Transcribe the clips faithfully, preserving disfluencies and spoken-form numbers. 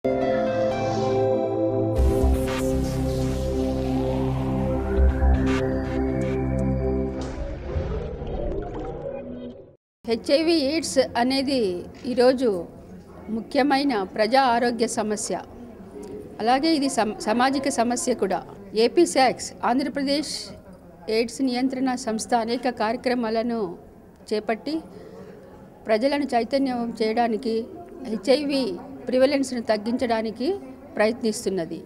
HIV AIDS అనేది ఈరోజు ముఖ్యమైన ప్రజా ఆరోగ్య సమస్య. అలాగే ఇది సామాజిక సమస్య కూడా. ఏపీ శాక్స్ ఆంధ్రప్రదేశ్ ఎయిడ్స్ నియంత్రణ సంస్థ అనేక కార్యక్రమాలను చేపట్టి ప్రజలను చైతన్యం చేయడానికి, హెచ్ఐవి ప్రివలెన్స్ను తగ్గించడానికి ప్రయత్నిస్తున్నది.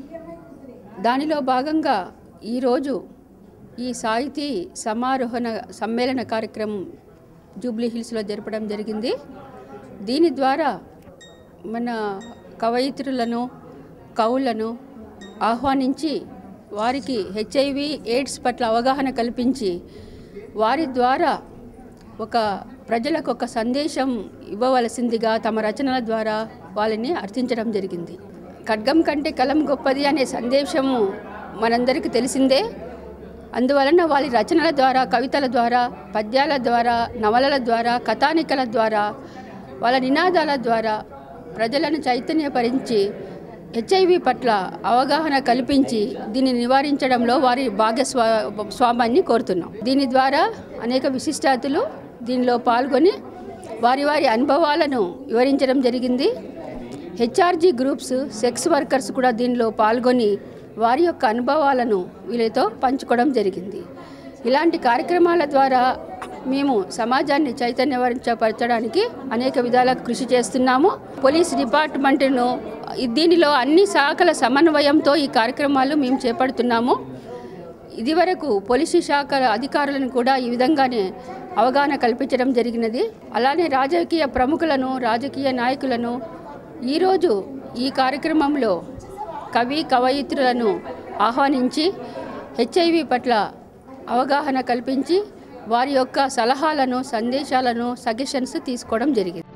దానిలో భాగంగా ఈరోజు ఈ సాహితీ సమారోహణ సమ్మేళన కార్యక్రమం జూబ్లీ హిల్స్లో జరపడం జరిగింది. దీని ద్వారా మన కవయిత్రులను, కవులను ఆహ్వానించి వారికి హెచ్ఐవి ఎయిడ్స్ పట్ల అవగాహన కల్పించి వారి ద్వారా ఒక ప్రజలకు ఒక సందేశం ఇవ్వవలసిందిగా తమ రచనల ద్వారా వాళ్ళని అర్థించడం జరిగింది. ఖడ్గం కంటే కలం గొప్పది అనే సందేశము మనందరికీ తెలిసిందే. అందువలన వాళ్ళ రచనల ద్వారా, కవితల ద్వారా, పద్యాల ద్వారా, నవలల ద్వారా, కథానికల ద్వారా, వాళ్ళ నినాదాల ద్వారా ప్రజలను చైతన్యపరించి హెచ్ఐవి పట్ల అవగాహన కల్పించి దీన్ని నివారించడంలో వారి భాగస్వా స్వామాన్ని కోరుతున్నాం. దీని ద్వారా అనేక విశిష్టాతులు దీనిలో పాల్గొని వారి వారి అనుభవాలను వివరించడం జరిగింది. హెచ్ఆర్జీ గ్రూప్స్, సెక్స్ వర్కర్స్ కూడా దీనిలో పాల్గొని వారి యొక్క అనుభవాలను వీళ్ళతో పంచుకోవడం జరిగింది. ఇలాంటి కార్యక్రమాల ద్వారా మేము సమాజాన్ని చైతన్యపరచడానికి అనేక విధాలుగా కృషి చేస్తున్నాము. పోలీస్ డిపార్ట్మెంట్ను దీనిలో అన్ని శాఖల సమన్వయంతో ఈ కార్యక్రమాలు మేము చేపడుతున్నాము. ఇదివరకు పోలీసు శాఖల అధికారులను కూడా ఈ విధంగానే అవగాహన కల్పించడం జరిగినది. అలానే రాజకీయ ప్రముఖులను, రాజకీయ నాయకులను ఈరోజు ఈ కార్యక్రమంలో కవి కవయిత్రులను ఆహ్వానించి హెచ్ఐవి పట్ల అవగాహన కల్పించి వారి యొక్క సలహాలను, సందేశాలను, సజెషన్స్ తీసుకోవడం జరిగింది.